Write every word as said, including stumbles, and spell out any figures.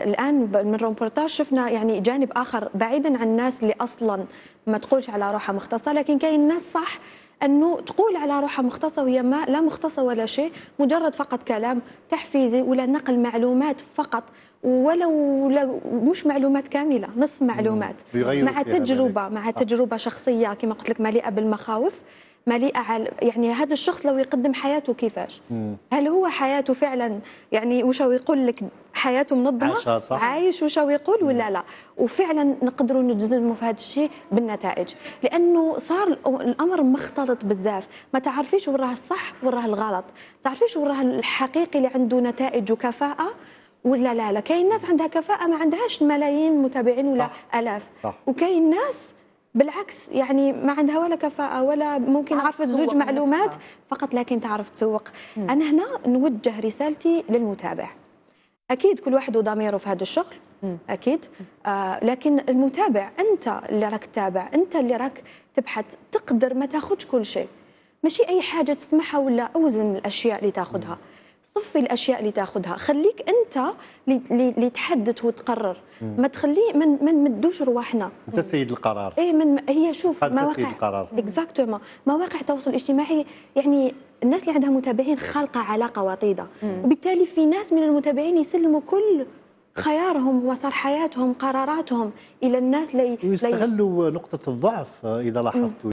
الان من رومبورتاج شفنا يعني جانب اخر بعيدا عن الناس اللي اصلا ما تقولش على روحها مختصه، لكن كاين ناس صح انه تقول على روحها مختصه وهي ما لا مختصه ولا شيء، مجرد فقط كلام تحفيزي ولا نقل معلومات فقط، ولو لو مش معلومات كامله، نصف معلومات مع تجربه مع تجربه شخصيه كما قلت لك مليئه بالمخاوف، مليئه على يعني هذا الشخص لو يقدم حياته كيفاش؟ هل هو حياته فعلا يعني وش هو يقول لك حياته منظمه عايش وش هو يقول ولا لا؟ وفعلا نقدروا نجزموا في هذا الشيء بالنتائج، لانه صار الامر مختلط بزاف، ما تعرفيش وين راه الصح وين راه الغلط، ما تعرفيش وين راه الحقيقي اللي عنده نتائج وكفاءه ولا لا لا. كاين ناس عندها كفاءه ما عندهاش ملايين متابعين ولا صح. الاف صح. وكاين ناس بالعكس يعني ما عندها ولا كفاءة ولا ممكن عرفت زوج معلومات نفسها. فقط لكن تعرف تسوق. مم. أنا هنا نوجه رسالتي للمتابع، أكيد كل واحد وضميره في هذا الشغل. مم. أكيد آه لكن المتابع أنت اللي راك تتابع، أنت اللي راك تبحث، تقدر ما تاخذش كل شيء، ماشي أي حاجة تسمعها ولا أوزن الأشياء اللي تاخذها. صفي الاشياء اللي تاخذها، خليك انت اللي تحدد وتقرر، ما تخليه من من مدوش رواحنا. انت سيد القرار. اي من هي شوف مواقع سيد القرار اكزاكتومون مواقع التواصل الاجتماعي يعني الناس اللي عندها متابعين خالقه علاقه وطيده، مم. وبالتالي في ناس من المتابعين يسلموا كل خيارهم ومسار حياتهم قراراتهم الى الناس لي ويستغلوا نقطه الضعف اذا لاحظتوا.